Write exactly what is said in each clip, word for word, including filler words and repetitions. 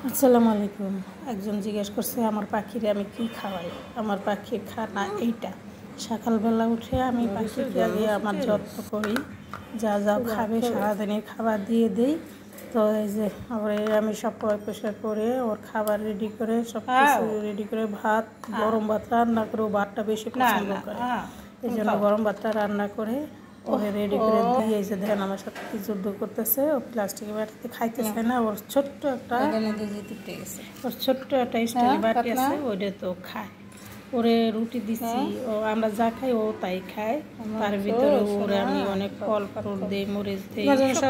আসসালামু আলাইকুম। একজন জিজ্ঞেস করছে আমার পাখিরে আমি কি খাওয়াই। আমার পাখির খানা এইটা, সকালবেলা উঠে আমি পাখিকে আগে আমার যত্ন করি, যা যা খাবে সারাদিনের খাবার দিয়ে দিই। তো এই যে ওরে আমি সব পরিষ্কার করে ওর খাবার রেডি করে সব কিছু রেডি করে ভাত, গরম ভাত রান্না করে, ও ভাতটা বেশি পছন্দ করে, এই জন্য গরম ভাতটা রান্না করে ওরে রেডি করে দিয়ে এই যে ধ্যান আমার সাথে কি যুদ্ধ করতেছে। ও প্লাস্টিকের বাটিতে খাইতেছে না, ওর ছোট্ট একটা ওর ছোট্ট একটা স্টিলের বাটি আছে, ওইটা তো খায়। ওরে রুটি দিচ্ছি, ও আমরা যা খাই ও তাই খায়। তার ভিতরে ওরে আমি অনেক ফল ফ্রুট দিই, মরিচ দিই,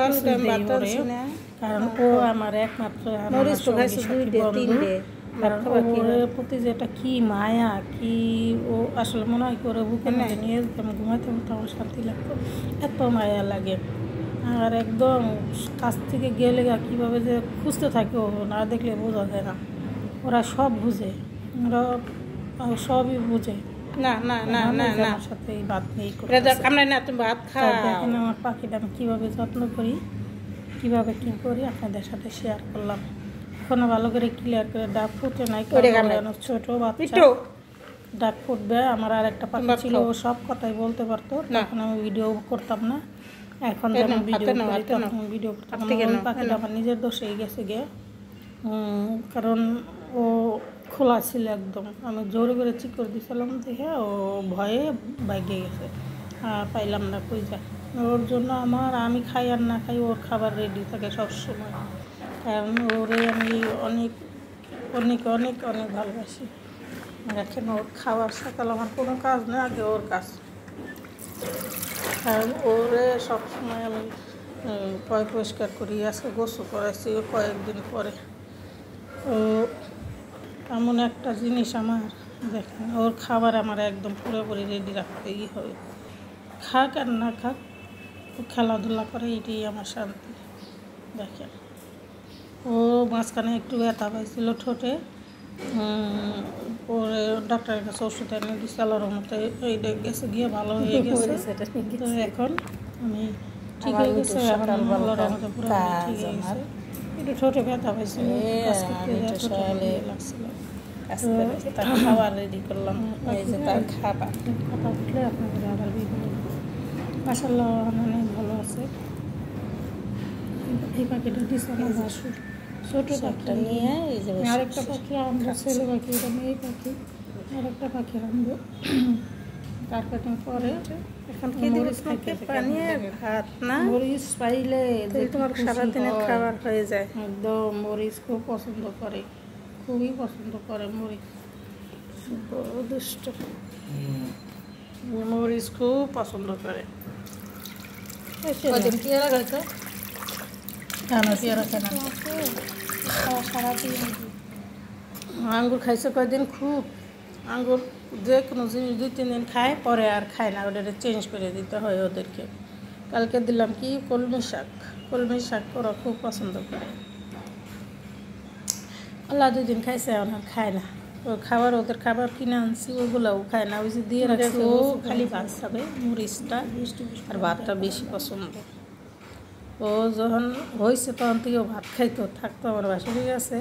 কারণ ও আমার একমাত্র বন্ধু। কারণ ওর প্রতি যেটা কি মায়া, কি ও আসলে মনে হয় করে বুকের মধ্যে নিয়ে যেতাম, ঘুমাইতে আমার শান্তি লাগতো, এত মায়া লাগে। আর একদম কাছ থেকে গেলে কীভাবে যে খুঁজতে থাকে, ও না দেখলে বোঝা যায় না। ওরা সব বুঝে, ওরা সবই বুঝে। না না না না না সাথে এই ভাত নেই না, তুমি ভাত খাও। দেখেন আমার পাখিটা আমি কীভাবে যত্ন করি, কীভাবে কী করি আপনাদের সাথে শেয়ার করলাম। এখনো ভালো করে ক্লিয়ার করে ডাক ফুটে নাই, ছোট বাচ্চা ডাক ফুটবে। আমার আর একটা পাখি ছিল, ও সব কথাই বলতে পারতো, তখন আমি ভিডিও করতাম না। এখন যখন ভিডিও করি তখন ভিডিও করতাম না। পাখিটা আমার নিজের দোষেই গেছে গিয়ে, কারণ ও খোলা ছিল একদম। আমি জোরে করে চিক করে দিয়েছিলাম দেখে ও ভয়ে বাইকে গেছে, আর পাইলাম না কই যায়। ওর জন্য আমার আমি খাই আর না খাই ওর খাবার রেডি থাকে সবসময়, কারণ ওরে আমি অনেক অনেক অনেক অনেক ভালোবাসি। এখন ওর খাবার সকাল আমার কোনো কাজ নেই, আগে ওর কাজ। কারণ ওরে সবসময় আমি পয় পরিষ্কার করি, আজকে গোসল করাইছি কয়েকদিন পরে। ও এমন একটা জিনিস আমার, দেখেন ওর খাবার আমার একদম পুরোপুরি রেডি রাখতেই হবে। খাক আর না খাক, ও খেলাধুলা করে, এটাই আমার শান্তি। দেখেন ও মাঝখানে একটু ব্যথা পাইছিল ঠোঁটে, পরে ডাক্তারের কাছে ওষুধ এনে দিচ্ছে, আল্লাহর রহমতে এইটা গেছে গিয়ে ভালো হয়ে গেছে। তো এখন আমি ঠিক হয়ে গেছে, আল্লাহর রহমতে পুরো ঠিক হয়ে গেছে। একটু ঠোঁটে ব্যথা পাইছিল, লাগছিল। খাবার রেডি করলাম, খাবার কথা উঠলে আপনাদের আবার বিভিন্ন মাশাআল্লাহ অনেক ভালো আছে। এই পাখিটা দিচ্ছে আমার বাসুর, ছোট পাখিটা নিয়ে আরেকটা পাখি আমরা ছেলে পাখি, এটা মেয়ে পাখি। আরেকটা পাখি আনবো তার কাটিং পরে। এখন মরিচ খাইতে পানি ভাত না, মরিচ পাইলে তোমার সারাদিনের খাবার হয়ে যায় একদম। মরিচ খুব পছন্দ করে, খুবই পছন্দ করে মরিচ, দুষ্ট মরিচ খুব পছন্দ করে। আঙ্গুর খাইছে কয়েকদিন খুব, আঙ্গুর যে কোনো জিনিস দুই তিন দিন খায়, পরে আর খায় না, ওটা চেঞ্জ করে দিতে হয় ওদেরকে। কালকে দিলাম কি কলমি শাক, কলমি শাক ওরা খুব পছন্দ করে। আল্লাহ দুই দিন খাইছে, এখন আর খায় না। ও খাবার ওদের খাবার কিনে আনছি, ওগুলোও খায় না, ওই যে দিয়ে রাখছি। ও খালি ভাত খাবে, মরিচটা আর ভাতটা বেশি পছন্দ। ও যখন হয়েছে তখন থেকে ও ভাত খাইতো, থাকতো আমার বাসার গেছে।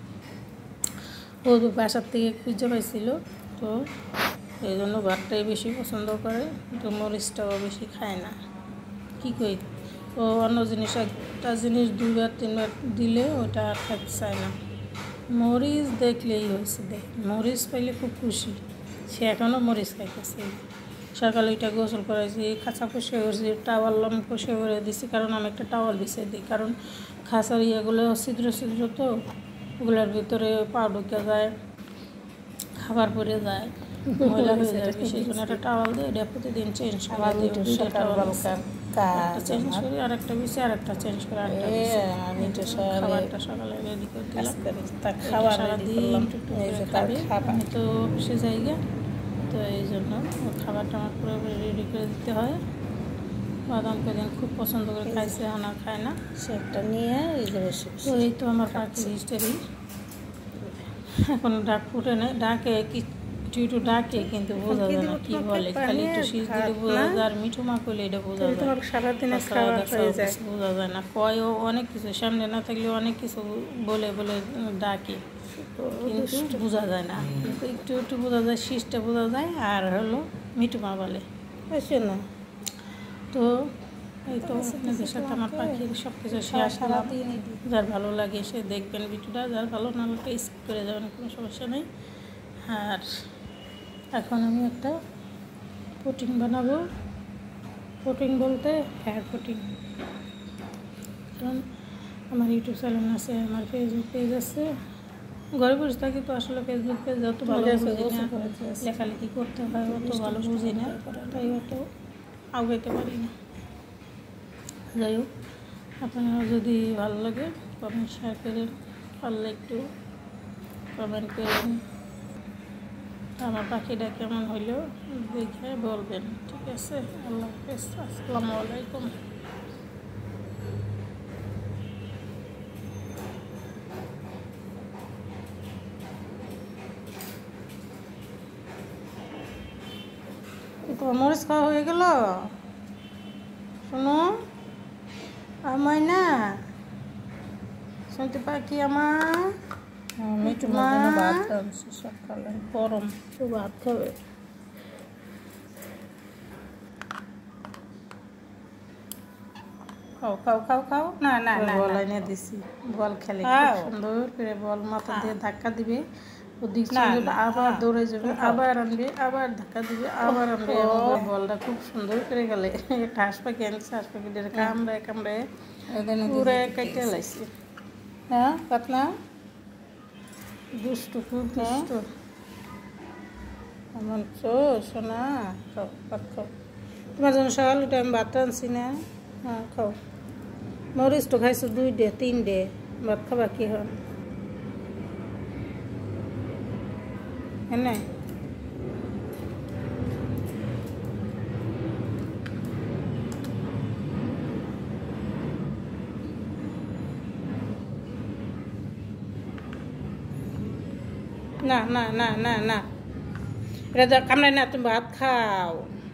ও বাসার থেকে খুঁজে পাইছিল, তো এই জন্য ভাতটাই বেশি পছন্দ করে, তো মরিচটাও বেশি খায় না। কী করি, ও অন্য জিনিস একটা জিনিস দুইবার তিনবার দিলে ওটা আর খাইতে চায় না। মরিচ দেখলেই হয়েছে, দেখ মরিচ পাইলে খুব খুশি। সে এখনও মরিচ খাইতেছে। সকালে ওইটা গোসল করাইছি, খাঁচা পরিষ্কার করেছি, টাওয়াল পরিষ্কার করে দিচ্ছি, কারণ আমি একটা টাওয়াল বিছিয়ে দিই, কারণ খাঁচার ইয়েগুলো ছিদ্র ছিদ্র, তো ওগুলোর ভিতরে পা ঢুকে যায়, খাবার পরে যায়, ময়লা হয়ে যায়। সেই জন্য একটা টাওয়াল দিয়ে এটা প্রতিদিন চেঞ্জ করে দিই, চেঞ্জ করি, আর একটা বিছিয়ে আর একটা চেঞ্জ করে আরেকটা খাবারটা সকালে রেডি করে দিলাম। খাবার সারাদিন আমি তো সে জায়গা, তো এই জন্য খাবারটা আমার পুরোপুরি রেডি করে দিতে হয়। বাদাম কদিন খুব পছন্দ করে খাইছে, আনা খায় না, সে একটা নিয়ে এই যে বসে। তো এই তো আমার পাখি হিস্টেরি। এখন ডাক ফুটে নেই, ডাকে কিছু একটু একটু ডাকে কিন্তু বোঝা যায় না কি বলে, খালি একটু শীষ দিলে বোঝা যায়, আর মিঠু মা করলে এটা বোঝা যায়, তোমার সারাদিনে খাওয়া হয়ে যায়। বোঝা যায় না। কয়ও অনেক কিছু, সামনে না থাকলেও অনেক কিছু বলে বলে ডাকে, কিন্তু বোঝা যায় না। কিন্তু একটু একটু বোঝা যায়, শীষটা বোঝা যায়, আর হলো মিঠু মা বলে, বুঝছো না? তো এই তো আপনাদের সাথে আমার পাখির সব কিছু শেয়ার করলাম। যার ভালো লাগে সে দেখবেন ভিডিওটা, যার ভালো না লাগে স্কিপ করে যাবেন, কোনো সমস্যা নেই। আর এখন আমি একটা পুটিং বানাবো। পুটিং বলতে হেয়ার পুটিং, কারণ আমার ইউটিউব চ্যানেল আছে, আমার ফেসবুক পেজ আছে। ঘরে বসে থাকি তো আসলে ফেসবুক পেজ অত ভালো বুঝি না, লেখালেখি করতে হয় অত ভালো বুঝি না, তাই অত আগাইতে পারি না। যাই হোক, আপনারা যদি ভালো লাগে কমেন্ট শেয়ার করেন, পারলে একটু কমেন্ট করেন, আমার পাখিটা কেমন হইলো দেখে বলবেন, ঠিক আছে? আল্লাহ হাফেজ, আসসালামু আলাইকুম। তোমার মরিচ খাওয়া হয়ে গেল? শোনো আমায় না, শুনতে পাখি আমার মিঠু মা ভাত রাঁধছে সকালে, গরম তো ভাত খাবে। খাও খাও খাও খাও। না না না, বল এনে দিছি, বল খেলে সুন্দর করে, বল মাথা দিয়ে ধাক্কা দিবে, ওদিক আবার দৌড়ে যাবে, আবার আনবে, আবার ধাক্কা দিবে, আবার আনবে। বলটা খুব সুন্দর করে গেলে একটা হাঁস পাখি আনছে, হাঁস পাখিদের কামড়ায় কামড়ায় পুরো কেটে লাইছে। হ্যাঁ পাতলা দুষ্টু, খুব দুষ্টু এমন চো সোনা। খাও ভাত খাও, তোমার জন্য সকাল উঠে আমি ভাত আনছি না। হ্যাঁ খাও, মরিচ তো খাইছো দুই ডে তিন ডে, ভাত খাবা কি হন? হ্যাঁ না না না না না না, এটা কামড়ায় না, তুমি ভাত খাও।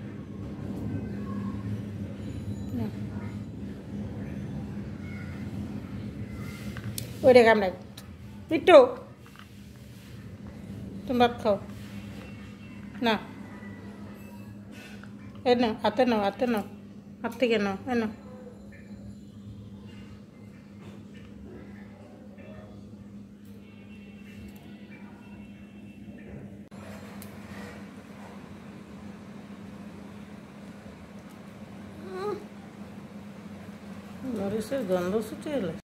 ওইটা কামড়ায় একটু, তুমি ভাত খাও না। এ না, হাতে নাও, হাতে নাও, হাত থেকে নাও, এ নাও। মরিচের গন্ধ ছুটে এলো।